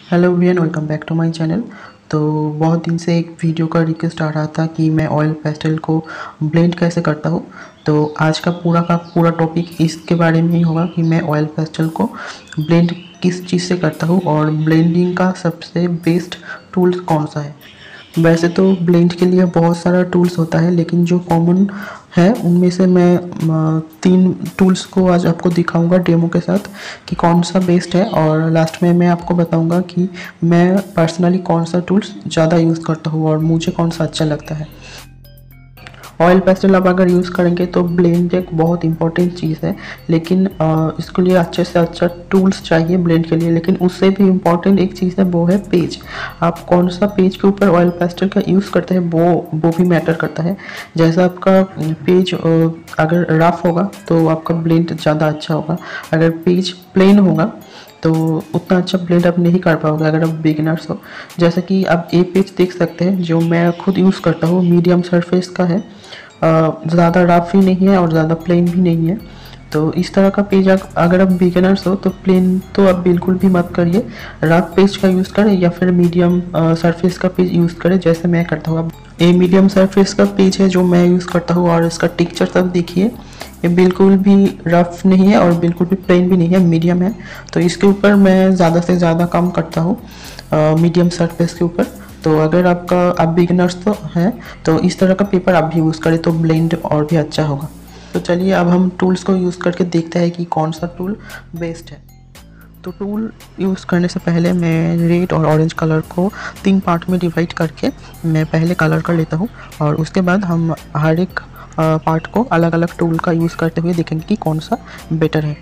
Hello everyone, welcome back to my channel. तो बहुत दिन से एक वीडियो का रिक्वेस्ट आ रहा था कि मैं ऑयल पेस्टल को ब्लेंड कैसे करता हूँ। तो आज का पूरा टॉपिक इसके बारे में ही होगा कि मैं ऑयल पेस्टल को ब्लेंड किस चीज़ से करता हूँ और ब्लेंडिंग का सबसे बेस्ट टूल्स कौन सा है। वैसे तो ब्लेंड के लिए बहुत सारा टूल्स होता है, लेकिन जो कॉमन है उनमें से मैं 3 टूल्स को आज आपको दिखाऊंगा डेमो के साथ कि कौन सा बेस्ट है, और लास्ट में मैं आपको बताऊंगा कि मैं पर्सनली कौन सा टूल्स ज़्यादा यूज़ करता हूँ और मुझे कौन सा अच्छा लगता है। ऑयल पेस्टल आप अगर यूज़ करेंगे तो ब्लेंड एक बहुत इंपॉर्टेंट चीज़ है, लेकिन इसके लिए अच्छे से अच्छा टूल्स चाहिए ब्लेंड के लिए। लेकिन उससे भी इम्पॉर्टेंट एक चीज़ है, वो है पेज। आप कौन सा पेज के ऊपर ऑयल पेस्टल का यूज़ करते हैं वो भी मैटर करता है। जैसा आपका पेज अगर रफ होगा तो आपका ब्लेंड ज़्यादा अच्छा होगा। अगर पेज प्लेन होगा तो उतना अच्छा ब्लेंड आप नहीं कर पाओगे अगर आप बिगिनर्स हो। जैसे कि आप ये पेज देख सकते हैं जो मैं खुद यूज़ करता हूँ, मीडियम सरफेस का है। ज़्यादा रफ भी नहीं है और ज़्यादा प्लेन भी नहीं है। तो इस तरह का पेज अगर आप बिगिनर्स हो तो प्लेन तो आप बिल्कुल भी मत करिए, रफ पेज का यूज़ करें या फिर मीडियम सरफेस का पेज यूज़ करें जैसे मैं करता हूँ। अब ये मीडियम सरफेस का पेज है जो मैं यूज़ करता हूँ और इसका टेक्सचर सब देखिए, ये बिल्कुल भी रफ नहीं है और बिल्कुल भी प्लेन भी नहीं है, मीडियम है। तो इसके ऊपर मैं ज़्यादा से ज़्यादा काम करता हूँ मीडियम सरफेस के ऊपर। तो अगर आप बिगिनर्स तो हैं तो इस तरह का पेपर आप भी यूज़ करें तो ब्लेंड और भी अच्छा होगा। तो चलिए अब हम टूल्स को यूज़ करके देखते हैं कि कौन सा टूल बेस्ट है। तो टूल यूज़ करने से पहले मैं रेड और ऑरेंज कलर को 3 पार्ट में डिवाइड करके मैं पहले कलर कर लेता हूँ, और उसके बाद हम हर एक पार्ट को अलग अलग टूल का यूज़ करते हुए देखेंगे कि कौन सा बेटर है।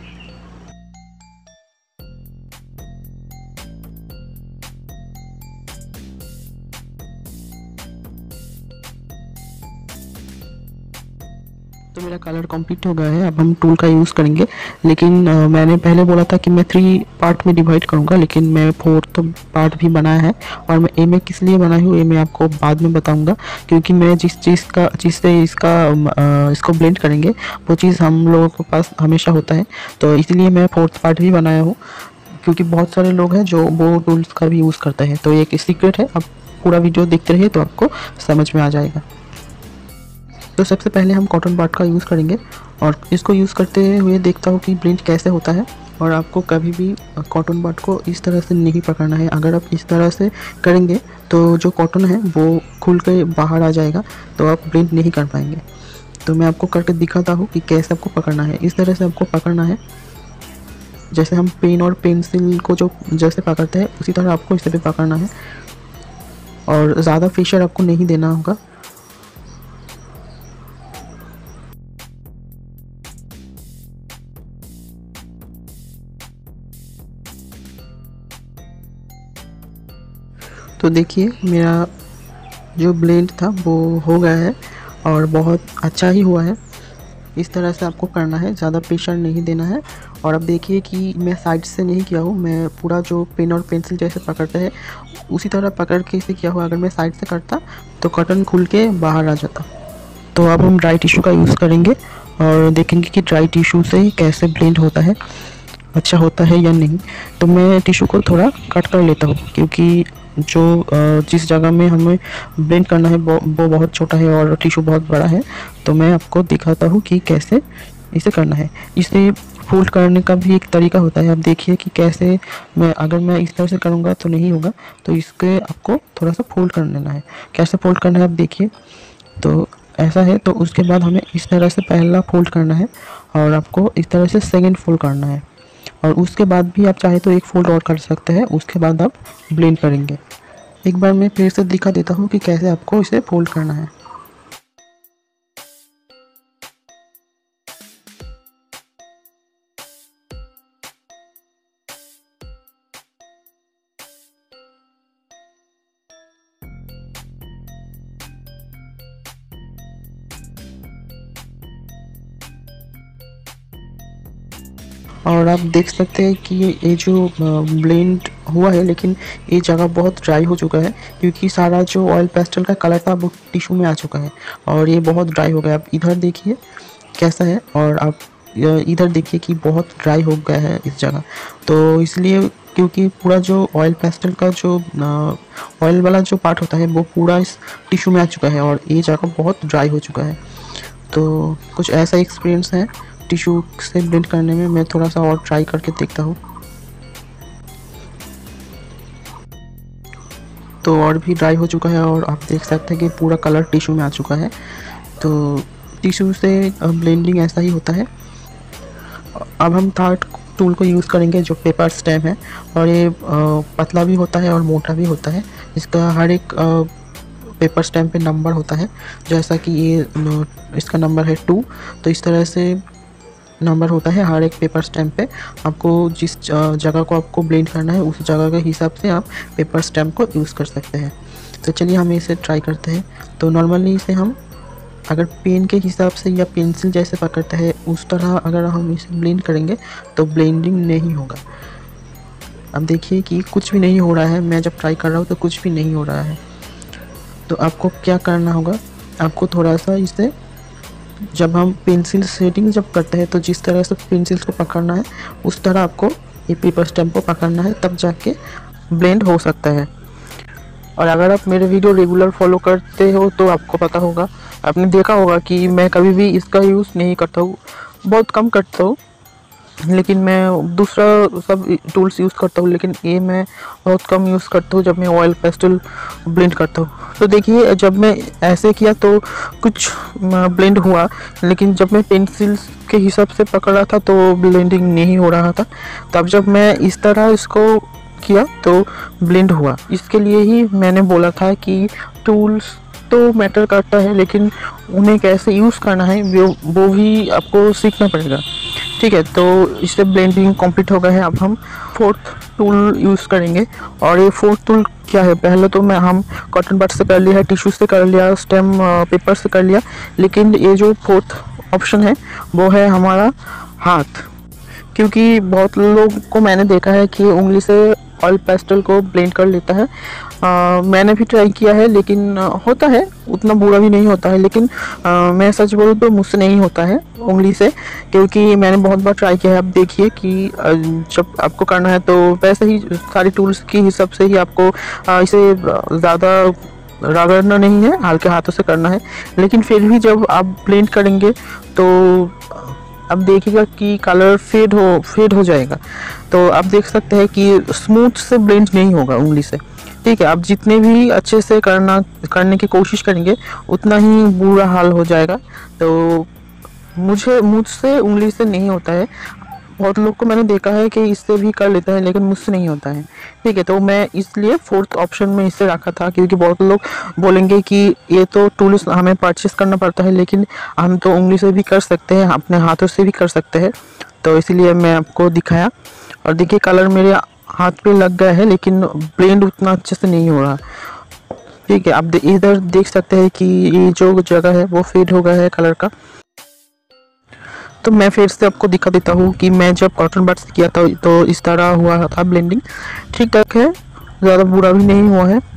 तो मेरा कलर कंप्लीट हो गया है, अब हम टूल का यूज़ करेंगे। लेकिन मैंने पहले बोला था कि मैं 3 पार्ट में डिवाइड करूँगा, लेकिन मैं 4th पार्ट भी बनाया है। और मैं ए में किस लिए बनाई हूँ ये मैं आपको बाद में बताऊँगा, क्योंकि मैं जिस चीज़ से इसको ब्लेंड करेंगे वो चीज़ हम लोगों के पास हमेशा होता है। तो इसलिए मैं 4th पार्ट भी बनाया हूँ, क्योंकि बहुत सारे लोग हैं जो वो टूल्स का भी यूज़ करते हैं। तो ये एक सीक्रेट है, आप पूरा वीडियो देखते रहिए तो आपको समझ में आ जाएगा। तो सबसे पहले हम कॉटन बड का यूज़ करेंगे, और इसको यूज़ करते हुए देखता हूँ कि ब्लेंड कैसे होता है। और आपको कभी भी कॉटन बड को इस तरह से नहीं पकड़ना है। अगर आप इस तरह से करेंगे तो जो कॉटन है वो खुल के बाहर आ जाएगा, तो आप ब्लेंड नहीं कर पाएंगे। तो मैं आपको करके दिखाता हूँ कि कैसे आपको पकड़ना है। इस तरह से आपको पकड़ना है, जैसे हम पेन और पेंसिल को जो जैसे पकड़ते हैं उसी तरह आपको इसे भी पकड़ना है, और ज़्यादा प्रेशर आपको नहीं देना होगा। तो देखिए मेरा जो ब्लेंड था वो हो गया है और बहुत अच्छा ही हुआ है। इस तरह से आपको करना है, ज़्यादा प्रेशर नहीं देना है। और अब देखिए कि मैं साइड से नहीं किया हूँ, मैं पूरा जो पेन और पेंसिल जैसे पकड़ते हैं उसी तरह पकड़ के इसे किया हुआ। अगर मैं साइड से करता तो कॉटन खुल के बाहर आ जाता। तो अब हम ड्राई टिश्यू का यूज़ करेंगे और देखेंगे कि ड्राई टिश्यू से कैसे ब्लेंड होता है, अच्छा होता है या नहीं। तो मैं टिश्यू को थोड़ा कट कर लेता हूँ, क्योंकि जो जिस जगह में हमें ब्लेंड करना है वो बहुत छोटा है और टिश्यू बहुत बड़ा है। तो मैं आपको दिखाता हूँ कि कैसे इसे करना है। इसे फोल्ड करने का भी एक तरीका होता है। आप देखिए कि कैसे अगर मैं इस तरह से करूँगा तो नहीं होगा, तो इसके आपको थोड़ा सा फोल्ड कर लेना है। कैसे फोल्ड करना है आप देखिए, तो ऐसा है। तो उसके बाद हमें इस तरह से पहला फोल्ड करना है और आपको इस तरह से सेकेंड फोल्ड करना है, और उसके बाद भी आप चाहे तो एक फोल्ड और कर सकते हैं। उसके बाद आप ब्लेंड करेंगे। एक बार मैं फिर से दिखा देता हूँ कि कैसे आपको इसे फोल्ड करना है। और आप देख सकते हैं कि ये जो ब्लेंड हुआ है, लेकिन ये जगह बहुत ड्राई हो चुका है, क्योंकि सारा जो ऑयल पेस्टल का कलर था वो टिश्यू में आ चुका है और ये बहुत ड्राई हो गया। आप इधर देखिए कैसा है, और आप इधर देखिए कि बहुत ड्राई हो गया है इस जगह। तो इसलिए क्योंकि पूरा जो ऑयल पेस्टल का जो ऑयल वाला जो पार्ट होता है वो पूरा इस टिश्यू में आ चुका है और ये जगह बहुत ड्राई हो चुका है। तो कुछ ऐसा एक्सपीरियंस है टिश्यू से ब्लेंड करने में। मैं थोड़ा सा और ट्राई करके देखता हूँ। तो और भी ड्राई हो चुका है और आप देख सकते हैं कि पूरा कलर टिश्यू में आ चुका है। तो टिश्यू से ब्लेंडिंग ऐसा ही होता है। अब हम थर्ड टूल को यूज़ करेंगे जो पेपर स्टैम्प है, और ये पतला भी होता है और मोटा भी होता है। इसका हर एक पेपर स्टैम्प पे नंबर होता है, जैसा कि ये इसका नंबर है 2। तो इस तरह से नंबर होता है हर एक पेपर स्टैम्प पे। आपको जिस जगह को आपको ब्लेंड करना है उस जगह के हिसाब से आप पेपर स्टैम्प को यूज़ कर सकते हैं। तो चलिए हम इसे ट्राई करते हैं। तो नॉर्मली इसे हम अगर पेन के हिसाब से या पेंसिल जैसे पकड़ता है उस तरह अगर हम इसे ब्लेंड करेंगे तो ब्लेंडिंग नहीं होगा। अब देखिए कि कुछ भी नहीं हो रहा है। मैं जब ट्राई कर रहा हूँ तो कुछ भी नहीं हो रहा है। तो आपको क्या करना होगा, आपको थोड़ा सा इसे, जब हम पेंसिल सेटिंग जब करते हैं तो जिस तरह से पेंसिल्स को पकड़ना है उस तरह आपको ये पेपर स्टैम्प को पकड़ना है, तब जाके ब्लेंड हो सकता है। और अगर आप मेरे वीडियो रेगुलर फॉलो करते हो तो आपको पता होगा, आपने देखा होगा कि मैं कभी भी इसका यूज़ नहीं करता हूँ, बहुत कम करता हूँ। लेकिन मैं दूसरा सब टूल्स यूज़ करता हूँ, लेकिन ये मैं बहुत कम यूज़ करता हूँ जब मैं ऑयल पेस्टल ब्लेंड करता हूँ। तो देखिए जब मैं ऐसे किया तो कुछ ब्लेंड हुआ, लेकिन जब मैं पेंसिल के हिसाब से पकड़ रहा था तो ब्लेंडिंग नहीं हो रहा था। तब जब मैं इस तरह इसको किया तो ब्लेंड हुआ। इसके लिए ही मैंने बोला था कि टूल्स तो मैटर करता है, लेकिन उन्हें कैसे यूज़ करना है वो भी आपको सीखना पड़ेगा। ठीक है, तो इससे ब्लेंडिंग कंप्लीट हो गया है। अब हम फोर्थ टूल यूज़ करेंगे। और ये फोर्थ टूल क्या है, पहले तो हम कॉटन बड से कर लिया है, टिश्यू से कर लिया, स्टेम पेपर से कर लिया, लेकिन ये जो फोर्थ ऑप्शन है वो है हमारा हाथ। क्योंकि बहुत लोग को मैंने देखा है कि उंगली से ऑयल पेस्टल को ब्लेंड कर लेता है। मैंने भी ट्राई किया है, लेकिन होता है, उतना बुरा भी नहीं होता है। लेकिन मैं सच बोलूँ तो मुझसे नहीं होता है उंगली से, क्योंकि मैंने बहुत बार ट्राई किया है। अब देखिए कि जब आपको करना है तो वैसे ही सारी टूल्स के हिसाब से ही आपको इसे ज़्यादा रगड़ना नहीं है, हल्के हाथों से करना है। लेकिन फिर भी जब आप ब्लेंड करेंगे तो अब देखिएगा कि कलर फेड हो जाएगा। तो आप देख सकते हैं कि स्मूथ से ब्लेंड नहीं होगा उंगली से। ठीक है, आप जितने भी अच्छे से करने की कोशिश करेंगे उतना ही बुरा हाल हो जाएगा। तो मुझसे उंगली से नहीं होता है। बहुत लोग को मैंने देखा है कि इससे भी कर लेते हैं, लेकिन मुझसे नहीं होता है। ठीक है, तो मैं इसलिए फोर्थ ऑप्शन में इसे रखा था, क्योंकि बहुत लोग बोलेंगे कि ये तो टूल्स हमें परचेस करना पड़ता है, लेकिन हम तो उंगली से भी कर सकते हैं, अपने हाथों से भी कर सकते हैं। तो इसीलिए मैं आपको दिखाया। और देखिए कलर मेरे हाथ पे लग गया है, लेकिन ब्लेंड उतना अच्छे से नहीं हो रहा। ठीक है, आप इधर देख सकते हैं कि ये जो जगह है वो फेड हो गया है कलर का। तो मैं फिर से आपको दिखा देता हूँ कि मैं जब कॉटन बड से किया था तो इस तरह हुआ था ब्लेंडिंग। ठीक ठाक है, ज़्यादा बुरा भी नहीं हुआ है।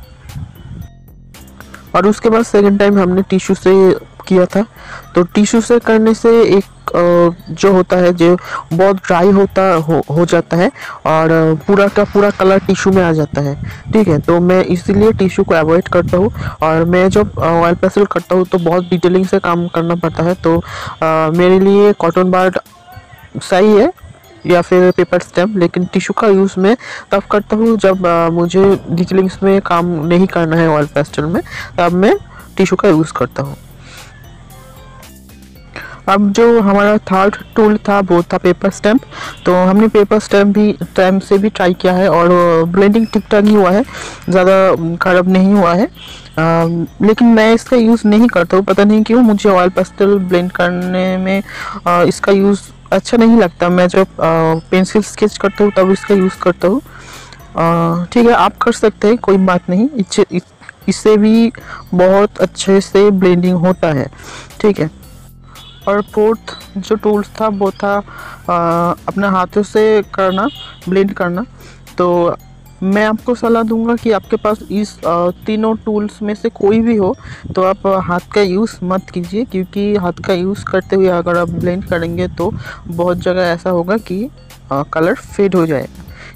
और उसके बाद सेकंड टाइम हमने टिश्यू से किया था। तो टिश्यू से करने से एक जो होता है जो बहुत ड्राई हो जाता है, और पूरा का पूरा कलर टिश्यू में आ जाता है। ठीक है, तो मैं इसीलिए टिश्यू को अवॉइड करता हूँ। और मैं जब ऑयल पेस्टल करता हूँ तो बहुत डिटेलिंग से काम करना पड़ता है। तो मेरे लिए कॉटन बड सही है या फिर पेपर स्टैम्प। लेकिन टिश्यू का यूज़ मैं तब करता हूँ जब मुझे डिटेलिंग्स में काम नहीं करना है ऑयल पेस्टल में, तब मैं टिश्यू का यूज़ करता हूँ। अब जो हमारा थर्ड टूल था वो था पेपर स्टैम्प। तो हमने पेपर स्टैम्प से भी ट्राई किया है, और ब्लेंडिंग ठीक ठाक ही हुआ है, ज़्यादा खराब नहीं हुआ है। लेकिन मैं इसका यूज़ नहीं करता हूँ, पता नहीं क्यों। मुझे ऑयल पेस्टल ब्लेंड करने में इसका यूज़ अच्छा नहीं लगता। मैं जब पेंसिल स्केच करता हूँ तब इसका यूज़ करता हूँ। ठीक है, आप कर सकते हैं, कोई बात नहीं। इससे भी बहुत अच्छे से ब्लेंडिंग होता है। ठीक है, और फोर्थ जो टूल्स था वो था अपने हाथों से ब्लेंड करना। तो मैं आपको सलाह दूंगा कि आपके पास इस तीनों टूल्स में से कोई भी हो तो आप हाथ का यूज़ मत कीजिए, क्योंकि हाथ का यूज़ करते हुए अगर आप ब्लेंड करेंगे तो बहुत जगह ऐसा होगा कि कलर फेड हो जाएगा।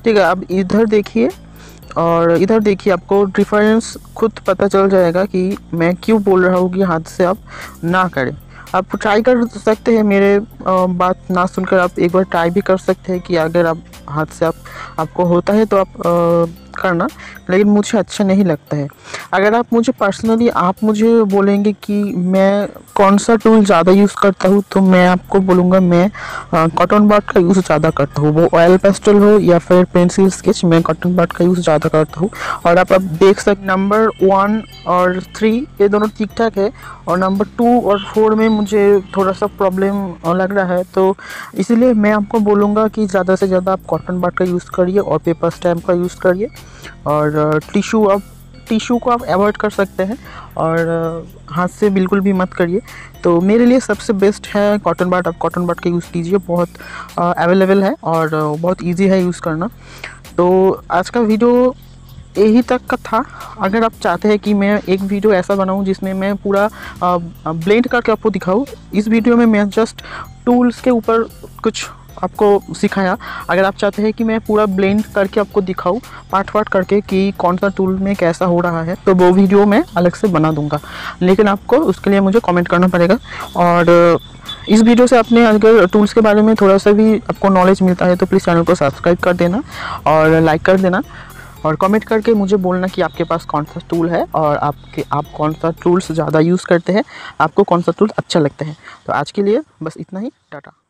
ठीक है, अब इधर देखिए और इधर देखिए, आपको डिफरेंस खुद पता चल जाएगा कि मैं क्यों बोल रहा हूँ कि हाथ से आप ना करें। आप ट्राई कर सकते हैं, मेरे बात ना सुनकर आप एक बार ट्राई भी कर सकते हैं कि अगर आप हाथ से आपको होता है तो आप करना, लेकिन मुझे अच्छा नहीं लगता है। अगर आप मुझे पर्सनली आप मुझे बोलेंगे कि मैं कौन सा टूल ज़्यादा यूज़ करता हूँ, तो मैं आपको बोलूँगा मैं कॉटन बड का यूज़ ज़्यादा करता हूँ। वो ऑयल पेस्टल हो या फिर पेंसिल स्केच, मैं कॉटन बड का यूज़ ज़्यादा करता हूँ। और आप अब देख सकते नंबर 1 और 3 ये दोनों ठीक ठाक है, और नंबर 2 और 4 में मुझे थोड़ा सा प्रॉब्लम लग रहा है। तो इसीलिए मैं आपको बोलूँगा कि ज़्यादा से ज़्यादा आप कॉटन बड का यूज़ करिए और पेपर स्टैम्प का यूज़ करिए। और टिशू को आप अवॉइड कर सकते हैं और हाथ से बिल्कुल भी मत करिए। तो मेरे लिए सबसे बेस्ट है कॉटन बड। आप कॉटन बड का यूज़ कीजिए, बहुत अवेलेबल है और बहुत इजी है यूज़ करना। तो आज का वीडियो यही तक का था। अगर आप चाहते हैं कि मैं एक वीडियो ऐसा बनाऊं जिसमें मैं पूरा ब्लेंड करके आपको दिखाऊं, इस वीडियो में मैं जस्ट टूल्स के ऊपर कुछ आपको सिखाया। अगर आप चाहते हैं कि मैं पूरा ब्लेंड करके आपको दिखाऊं पार्ट करके कि कौन सा टूल में कैसा हो रहा है, तो वो वीडियो मैं अलग से बना दूंगा, लेकिन आपको उसके लिए मुझे कमेंट करना पड़ेगा। और इस वीडियो से आपने अगर टूल्स के बारे में थोड़ा सा भी आपको नॉलेज मिलता है तो प्लीज़ चैनल को सब्सक्राइब कर देना और लाइक कर देना और कमेंट करके मुझे बोलना कि आपके पास कौन सा टूल है और आप कौन सा टूल्स ज़्यादा यूज़ करते हैं, आपको कौन सा टूल अच्छा लगता है। तो आज के लिए बस इतना ही, टाटा।